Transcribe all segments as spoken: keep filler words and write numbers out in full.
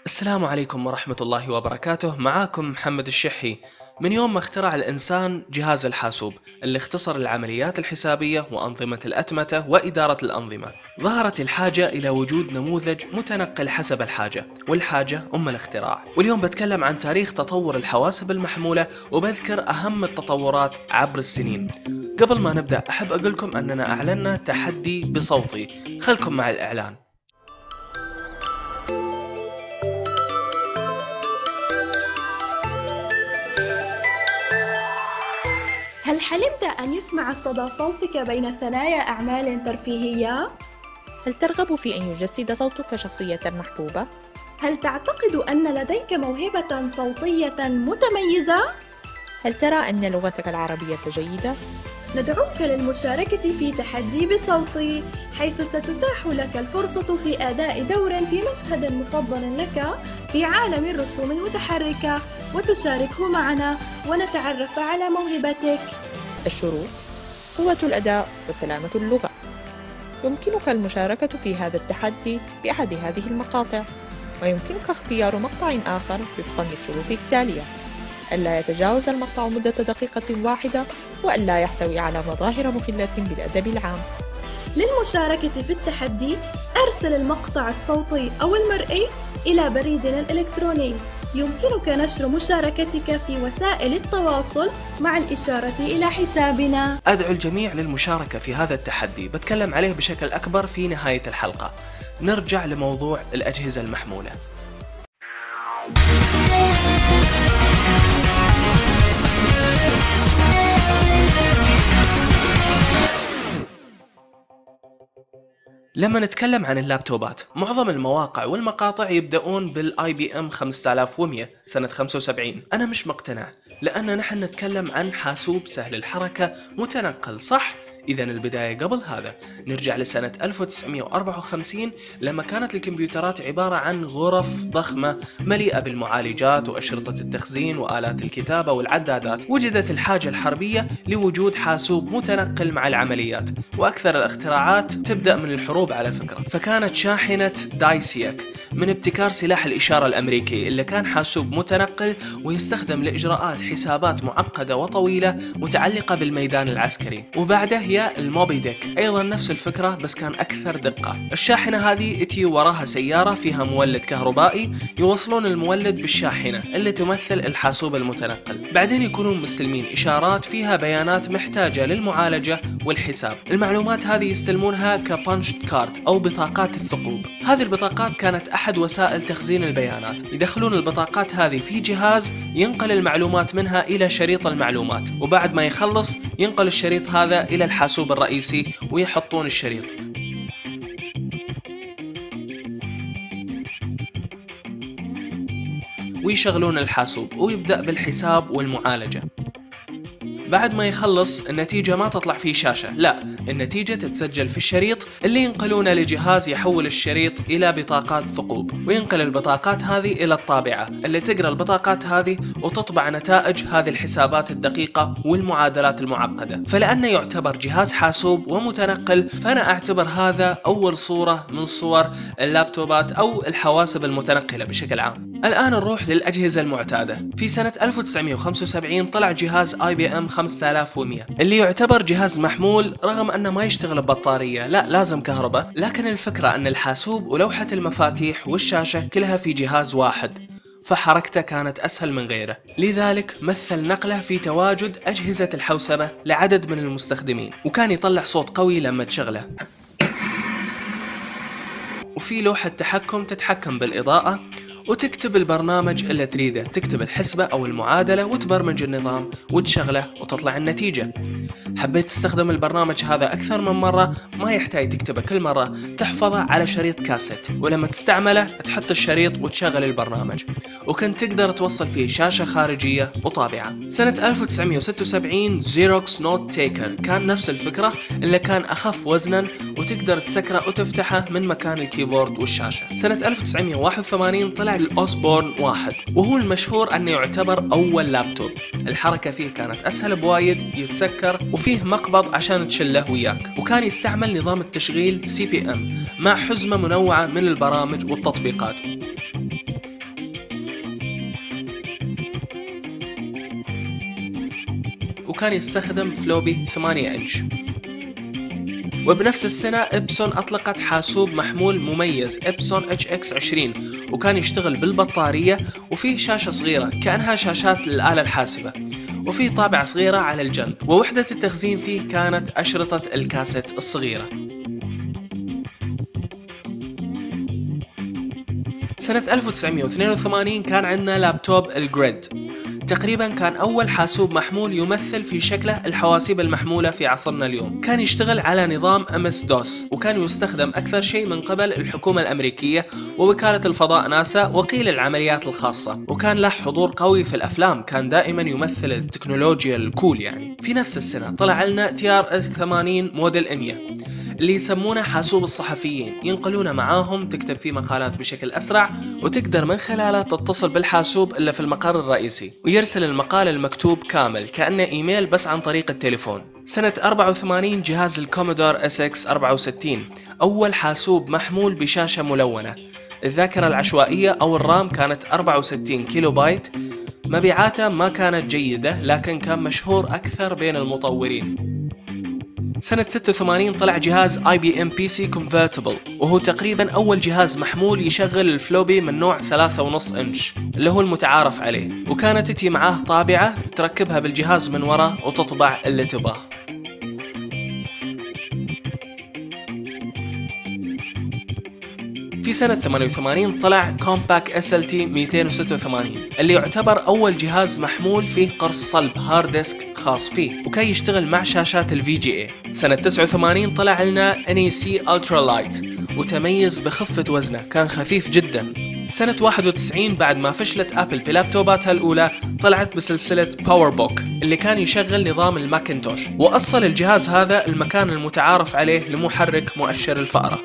السلام عليكم ورحمة الله وبركاته. معاكم محمد الشحي. من يوم ما اخترع الإنسان جهاز الحاسوب اللي اختصر العمليات الحسابية وأنظمة الأتمتة وإدارة الأنظمة، ظهرت الحاجة إلى وجود نموذج متنقل حسب الحاجة، والحاجة أم الاختراع. واليوم بتكلم عن تاريخ تطور الحواسب المحمولة وبذكر أهم التطورات عبر السنين. قبل ما نبدأ أحب أقولكم أننا أعلنا تحدي بصوتي، خلكم مع الإعلان. هل حلمت أن يسمع صدى صوتك بين ثنايا أعمال ترفيهية؟ هل ترغب في أن يجسد صوتك شخصية محبوبة؟ هل تعتقد أن لديك موهبة صوتية متميزة؟ هل ترى أن لغتك العربية جيدة؟ ندعوك للمشاركة في تحدي بصوتي، حيث ستتاح لك الفرصة في أداء دور في مشهد مفضل لك في عالم الرسوم المتحركة، وتشاركه معنا ونتعرف على موهبتك. الشروط: قوة الأداء وسلامة اللغة. يمكنك المشاركة في هذا التحدي بأحد هذه المقاطع، ويمكنك اختيار مقطع آخر وفقا للشروط التالية: ألا يتجاوز المقطع مدة دقيقة واحدة، وألا يحتوي على مظاهر مخلة بالأدب العام. للمشاركة في التحدي أرسل المقطع الصوتي أو المرئي إلى بريدنا الإلكتروني. يمكنك نشر مشاركتك في وسائل التواصل مع الإشارة إلى حسابنا. أدعو الجميع للمشاركة في هذا التحدي، بتكلم عليه بشكل أكبر في نهاية الحلقة. نرجع لموضوع الأجهزة المحمولة. لما نتكلم عن اللابتوبات، معظم المواقع والمقاطع يبدأون بالاي بي ام خمسة آلاف ومئة سنة خمسة وسبعين. أنا مش مقتنع، لأن نحن نتكلم عن حاسوب سهل الحركة متنقل، صح؟ إذا البداية قبل هذا نرجع لسنة ألف وتسعمئة وأربعة وخمسين، لما كانت الكمبيوترات عبارة عن غرف ضخمة مليئة بالمعالجات وأشرطة التخزين وآلات الكتابة والعدادات. وجدت الحاجة الحربية لوجود حاسوب متنقل مع العمليات، وأكثر الاختراعات تبدأ من الحروب على فكرة. فكانت شاحنة دايسيك من ابتكار سلاح الإشارة الأمريكي، اللي كان حاسوب متنقل ويستخدم لإجراءات حسابات معقدة وطويلة متعلقة بالميدان العسكري. وبعده هي الموبي ديك، أيضا نفس الفكرة بس كان أكثر دقة. الشاحنة هذه اتي وراها سيارة فيها مولد كهربائي، يوصلون المولد بالشاحنة اللي تمثل الحاسوب المتنقل. بعدين يكونون مستلمين إشارات فيها بيانات محتاجة للمعالجة والحساب. المعلومات هذه يستلمونها كبانشد كارد أو بطاقات الثقوب. هذه البطاقات كانت أحد وسائل تخزين البيانات. يدخلون البطاقات هذه في جهاز ينقل المعلومات منها إلى شريط المعلومات، وبعد ما يخلص ينقل الشريط هذا إلى الحاسوب الرئيسي ويحطون الشريط. ويشغلون الحاسوب ويبدأ بالحساب والمعالجة. بعد ما يخلص النتيجة ما تطلع في شاشة، لا، النتيجة تتسجل في الشريط اللي ينقلونه لجهاز يحول الشريط إلى بطاقات ثقوب، وينقل البطاقات هذه إلى الطابعة اللي تقرأ البطاقات هذه وتطبع نتائج هذه الحسابات الدقيقة والمعادلات المعقدة. فلأنه يعتبر جهاز حاسوب ومتنقل، فأنا أعتبر هذا أول صورة من صور اللابتوبات أو الحواسب المتنقلة بشكل عام. الآن نروح للأجهزة المعتادة. في سنة ألف وتسعمئة وخمسة وسبعين طلع جهاز آي بي إم خمسة آلاف ومئة، اللي يعتبر جهاز محمول رغم أنه ما يشتغل ببطارية، لا، لازم كهرباء. لكن الفكرة أن الحاسوب ولوحة المفاتيح والشاشة كلها في جهاز واحد، فحركته كانت أسهل من غيره. لذلك مثل نقله في تواجد أجهزة الحوسبة لعدد من المستخدمين، وكان يطلع صوت قوي لما تشغله. وفي لوحة تحكم تتحكم بالإضاءة، وتكتب البرنامج اللي تريده، تكتب الحسبة أو المعادلة وتبرمج النظام وتشغله وتطلع النتيجة. حبيت تستخدم البرنامج هذا أكثر من مرة، ما يحتاج تكتبه كل مرة، تحفظه على شريط كاسيت، ولما تستعمله تحط الشريط وتشغل البرنامج. وكنت تقدر توصل فيه شاشة خارجية وطابعة. سنة ألف وتسعمئة وستة وسبعين زيروكس نوت تيكر كان نفس الفكرة، اللي كان أخف وزنا وتقدر تسكره وتفتحه من مكان الكيبورد والشاشة. سنة ألف وتسعمئة وواحد وثمانين طلع الأوسبورن واحد، وهو المشهور أنه يعتبر أول لابتوب. الحركة فيه كانت أسهل بوايد، يتسكر وفيه مقبض عشان تشله وياك، وكان يستعمل نظام التشغيل سي بي إم مع حزمة منوعة من البرامج والتطبيقات. وكان يستخدم فلوبي ثمانية إنش. وبنفس السنة إبسون أطلقت حاسوب محمول مميز إبسون إتش إكس عشرين، وكان يشتغل بالبطارية وفيه شاشة صغيرة كأنها شاشات الآلة الحاسبة، وفيه طابعة صغيرة على الجنب، ووحدة التخزين فيه كانت أشرطة الكاسيت الصغيرة. سنة ألف وتسعمية واثنين وثمانين كان عندنا لابتوب الجريد، تقريبا كان أول حاسوب محمول يمثل في شكله الحواسيب المحمولة في عصرنا اليوم. كان يشتغل على نظام إم إس دوس، وكان يستخدم أكثر شيء من قبل الحكومة الأمريكية ووكالة الفضاء ناسا وقيل العمليات الخاصة، وكان له حضور قوي في الأفلام، كان دائما يمثل التكنولوجيا الكول يعني. في نفس السنة طلع لنا تي آر إس ثمانين موديل مية اللي يسمونه حاسوب الصحفيين، ينقلونه معاهم، تكتب فيه مقالات بشكل أسرع، وتقدر من خلاله تتصل بالحاسوب اللي في المقر الرئيسي ويرسل المقال المكتوب كامل كأنه إيميل بس عن طريق التليفون. سنة أربعة وثمانين جهاز الكومودور إس إكس أربعة وستين، أول حاسوب محمول بشاشة ملونة. الذاكرة العشوائية أو الرام كانت أربعة وستين كيلو بايت. مبيعاته ما كانت جيدة لكن كان مشهور أكثر بين المطورين. سنة ستة وثمانين طلع جهاز آي بي إم بي سي Convertible، وهو تقريبا أول جهاز محمول يشغل الفلوبي من نوع ثلاثة ونص إنش اللي هو المتعارف عليه، وكانت تتي معاه طابعة تركبها بالجهاز من وراء وتطبع اللي تباه. في سنة ثمانية وثمانين طلع كومباك إس إل تي مئتين وستة وثمانين اللي يعتبر أول جهاز محمول فيه قرص صلب هارد ديسك خاص فيه، وكان يشتغل مع شاشات الفي جي اي. سنة تسعة وثمانين طلع لنا إن إي سي Ultra Light، وتميز بخفة وزنه، كان خفيف جدا. سنة واحد وتسعين بعد ما فشلت أبل بلابتوباتها الأولى طلعت بسلسلة باور بوك اللي كان يشغل نظام الماكنتوش، وأصل الجهاز هذا المكان المتعارف عليه لمحرك مؤشر الفأرة.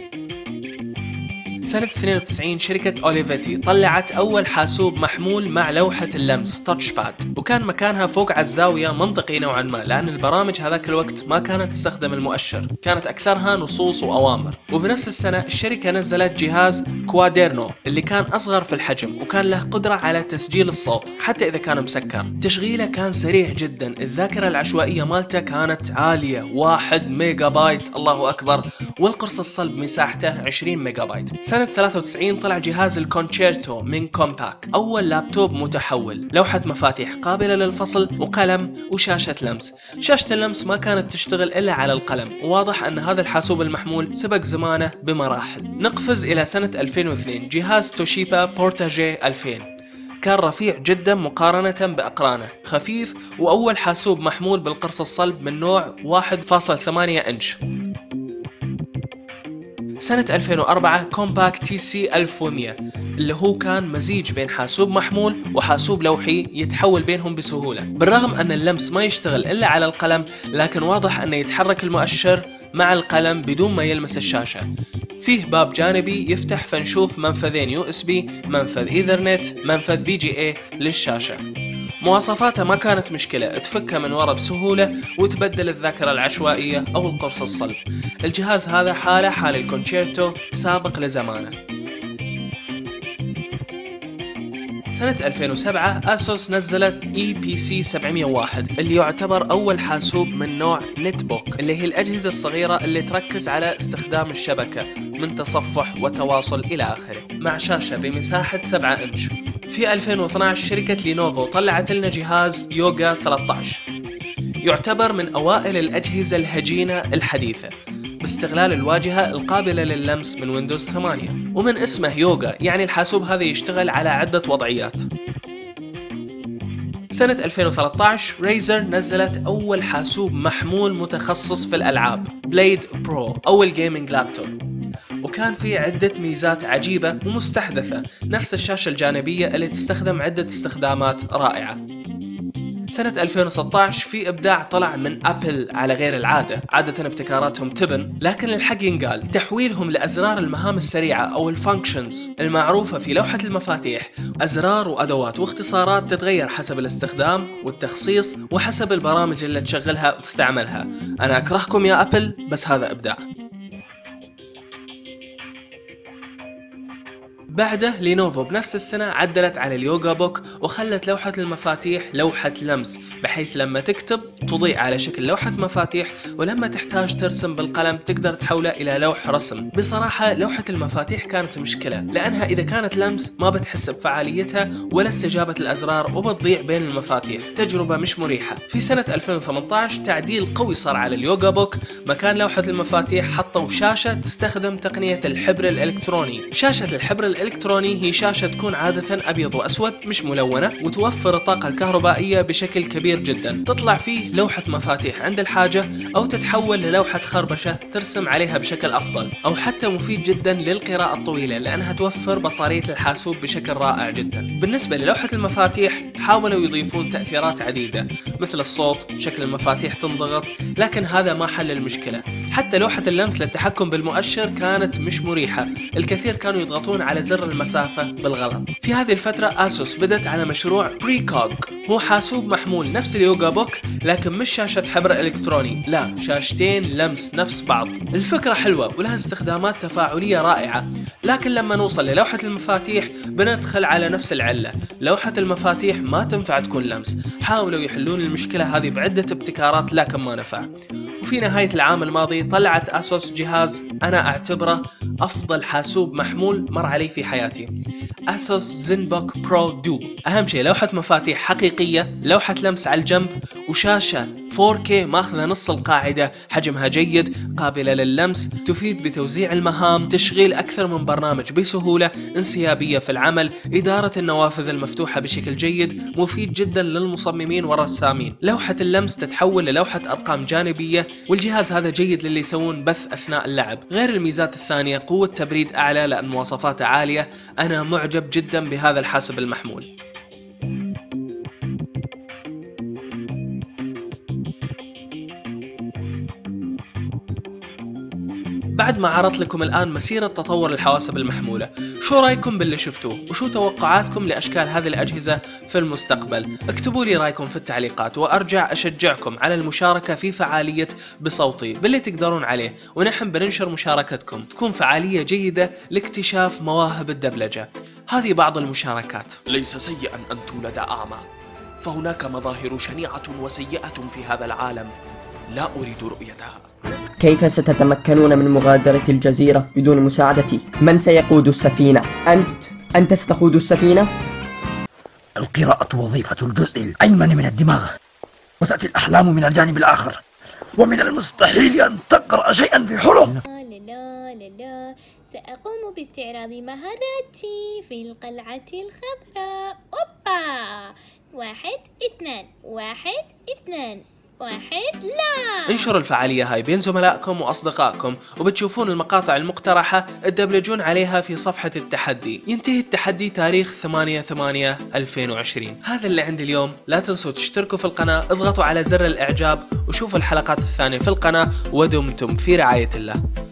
سنة اثنين وتسعين شركة أوليفيتي طلعت أول حاسوب محمول مع لوحة اللمس تاتش باد، وكان مكانها فوق على الزاوية منطقي نوعا ما لأن البرامج هذاك الوقت ما كانت تستخدم المؤشر، كانت أكثرها نصوص وأوامر. وبنفس السنة الشركة نزلت جهاز كواديرنو اللي كان أصغر في الحجم وكان له قدرة على تسجيل الصوت حتى إذا كان مسكر. تشغيله كان سريع جدا، الذاكرة العشوائية مالته كانت عالية واحد ميجا بايت، الله أكبر، والقرص الصلب مساحته عشرين ميجا بايت. سنة ثلاثة وتسعين طلع جهاز الكونشيرتو من كومباك، أول لابتوب متحول، لوحة مفاتيح قابلة للفصل وقلم وشاشة لمس. شاشة اللمس ما كانت تشتغل إلا على القلم، وواضح أن هذا الحاسوب المحمول سبق زمانه بمراحل. نقفز إلى سنة ألفين واثنين، جهاز توشيبا بورتاجي ألفين، كان رفيع جدا مقارنة بأقرانه، خفيف، وأول حاسوب محمول بالقرص الصلب من نوع واحد فاصلة ثمانية إنش. سنة ألفين وأربعة كومباك تي سي ألف ومئة اللي هو كان مزيج بين حاسوب محمول وحاسوب لوحي يتحول بينهم بسهولة. بالرغم أن اللمس ما يشتغل إلا على القلم، لكن واضح أنه يتحرك المؤشر مع القلم بدون ما يلمس الشاشة. فيه باب جانبي يفتح فنشوف منفذين يو إس بي، منفذ إيثرنت، منفذ في جي إيه للشاشة. مواصفاتها ما كانت مشكلة، تفكها من ورا بسهولة وتبدل الذاكرة العشوائية أو القرص الصلب. الجهاز هذا حاله حال الكونشيرتو، سابق لزمانه. سنة ألفين وسبعة أسوس نزلت إي بي سي سبعمية وواحد اللي يعتبر أول حاسوب من نوع نت بوك، اللي هي الأجهزة الصغيرة اللي تركز على استخدام الشبكة من تصفح وتواصل إلى آخره، مع شاشة بمساحة سبعة إنش. في ألفين واثناشر شركة لينوفو طلعت لنا جهاز يوغا ثلاثة عشر، يعتبر من أوائل الأجهزة الهجينة الحديثة باستغلال الواجهة القابلة لللمس من ويندوز ثمانية، ومن اسمه يوغا يعني الحاسوب هذا يشتغل على عدة وضعيات. سنة ألفين وثلاثة عشر ريزر نزلت أول حاسوب محمول متخصص في الألعاب، بليد برو، أول جيمنج لابتوب، وكان فيه عدة ميزات عجيبة ومستحدثة، نفس الشاشة الجانبية اللي تستخدم عدة استخدامات رائعة. سنة ألفين وستة عشر في إبداع طلع من أبل على غير العادة، عادة ابتكاراتهم تبن، لكن الحق ينقال تحويلهم لأزرار المهام السريعة أو الفانكشنز المعروفة في لوحة المفاتيح، أزرار وأدوات واختصارات تتغير حسب الاستخدام والتخصيص وحسب البرامج اللي تشغلها وتستعملها. أنا أكرهكم يا أبل، بس هذا إبداع. بعده لينوفو بنفس السنة عدلت على اليوغا بوك وخلت لوحة المفاتيح لوحة لمس، بحيث لما تكتب تضيء على شكل لوحة مفاتيح، ولما تحتاج ترسم بالقلم تقدر تحوله إلى لوح رسم. بصراحة لوحة المفاتيح كانت مشكلة، لأنها إذا كانت لمس ما بتحس بفعاليتها ولا استجابة الأزرار وبتضيع بين المفاتيح، تجربة مش مريحة. في سنة ألفين وثمانية عشر تعديل قوي صار على اليوغا بوك، مكان لوحة المفاتيح حطوا شاشة تستخدم تقنية الحبر الإلكتروني. شاشة الحبر الإلكتروني هي شاشة تكون عادة أبيض وأسود مش ملونة، وتوفر الطاقة الكهربائية بشكل كبير جدا. تطلع فيه لوحة مفاتيح عند الحاجة، أو تتحول للوحة خربشة ترسم عليها بشكل أفضل، أو حتى مفيد جدا للقراءة الطويلة لأنها توفر بطارية الحاسوب بشكل رائع جدا. بالنسبة للوحة المفاتيح حاولوا يضيفون تأثيرات عديدة مثل الصوت، شكل المفاتيح تنضغط، لكن هذا ما حل المشكلة. حتى لوحة اللمس للتحكم بالمؤشر كانت مش مريحة، الكثير كانوا يضغطون على زر المسافة بالغلط. في هذه الفترة آسوس بدت على مشروع بريكوج، هو حاسوب محمول نفس اليوغا بوك لكن مش شاشة حبر إلكتروني، لا شاشتين لمس نفس بعض. الفكرة حلوة ولها استخدامات تفاعلية رائعة، لكن لما نوصل للوحة المفاتيح بندخل على نفس العلة، لوحة المفاتيح ما تنفع تكون لمس. حاولوا يحلون المشكلة هذه بعدة ابتكارات لكن ما نفع. وفي نهاية العام الماضي طلعت آسوس جهاز أنا أعتبره أفضل حاسوب محمول مر علي في حياتي، آسوس زينبوك برو دو. أهم شيء لوحة مفاتيح حقيقية، لوحة لمس على الجنب، وشاشة فور كي ماخذة نص القاعدة، حجمها جيد، قابلة لللمس، تفيد بتوزيع المهام، تشغيل أكثر من برنامج بسهولة، انسيابية في العمل، إدارة النوافذ المفتوحة بشكل جيد، مفيد جدا للمصممين والرسامين. لوحة اللمس تتحول للوحة أرقام جانبية، والجهاز هذا جيد للي يسوون بث أثناء اللعب. غير الميزات الثانية قوة تبريد أعلى لأن مواصفاته عالية. أنا معجب جدا بهذا الحاسب المحمول. بعد ما عرضت لكم الآن مسيرة تطور الحواسب المحمولة، شو رأيكم باللي شفتوه؟ وشو توقعاتكم لأشكال هذه الأجهزة في المستقبل؟ اكتبوا لي رأيكم في التعليقات، وأرجع أشجعكم على المشاركة في فعالية بصوتي باللي تقدرون عليه، ونحن بننشر مشاركتكم تكون فعالية جيدة لاكتشاف مواهب الدبلجة. هذه بعض المشاركات. ليس سيئا أن تولد أعمى، فهناك مظاهر شنيعة وسيئة في هذا العالم لا أريد رؤيتها. كيف ستتمكنون من مغادرة الجزيرة بدون مساعدتي؟ من سيقود السفينة؟ أنت؟ أنت ستقود السفينة؟ القراءة وظيفة الجزء الأيمن من الدماغ، وتأتي الأحلام من الجانب الآخر، ومن المستحيل أن تقرأ شيئا في حلم. لا لا لا لا، سأقوم باستعراض مهاراتي في القلعة الخضراء. أوبا، واحد اثنان واحد اثنان واحد. لا، انشروا الفعالية هاي بين زملائكم وأصدقائكم، وبتشوفون المقاطع المقترحة تدبلجون عليها في صفحة التحدي. ينتهي التحدي تاريخ ثمانية ثمانية ألفين وعشرين. هذا اللي عندي اليوم، لا تنسوا تشتركوا في القناة، اضغطوا على زر الإعجاب، وشوفوا الحلقات الثانية في القناة، ودمتم في رعاية الله.